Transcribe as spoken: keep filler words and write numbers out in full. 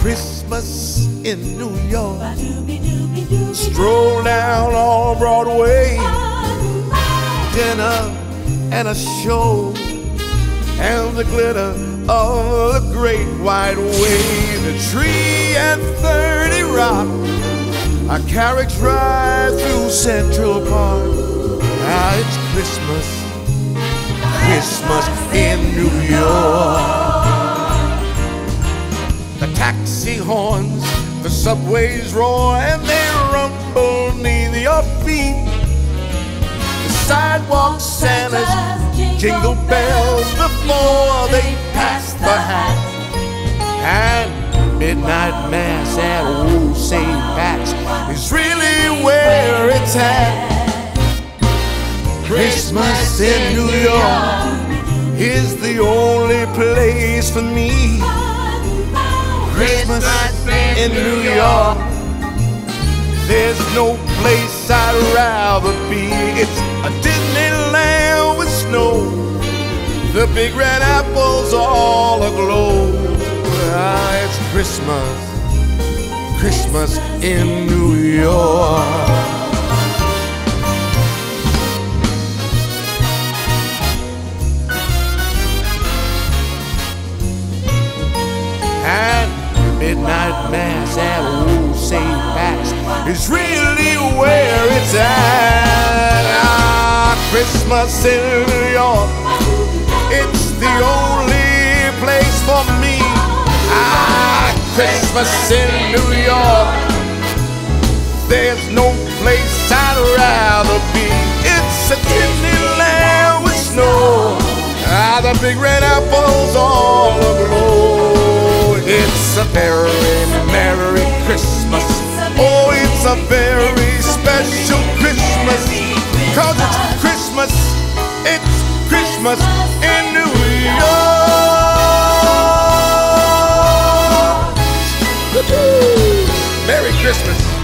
Christmas in New York. Stroll down on Broadway. Dinner and a show, and the glitter of the great white way. The tree and thirty Rock, a carriage ride through Central Park. Ah, it's Christmas, Christmas in New York. The taxi horns, the subways roar, and they rumble neath your feet. The sidewalk Santas jingle bells before they pass the hat. And midnight mass at old Saint Pat's is really where it's at. Christmas in New York is the only place for me. Christmas in New York, there's no place I'd rather be. It's a Disneyland with snow, the big red apples all aglow. Ah, it's Christmas, Christmas in New York. And midnight mass at old Saint Pat's is really where it's at. Ah, Christmas in New York, it's the only place for me. Ah, Christmas in New York, there's no place I'd rather be. It's a Disneyland with snow, ah, the big red apples all aglow. It's a very Merry Christmas. Oh, it's a very special Christmas, 'cause it's Christmas, it's Christmas in New York. Merry Christmas.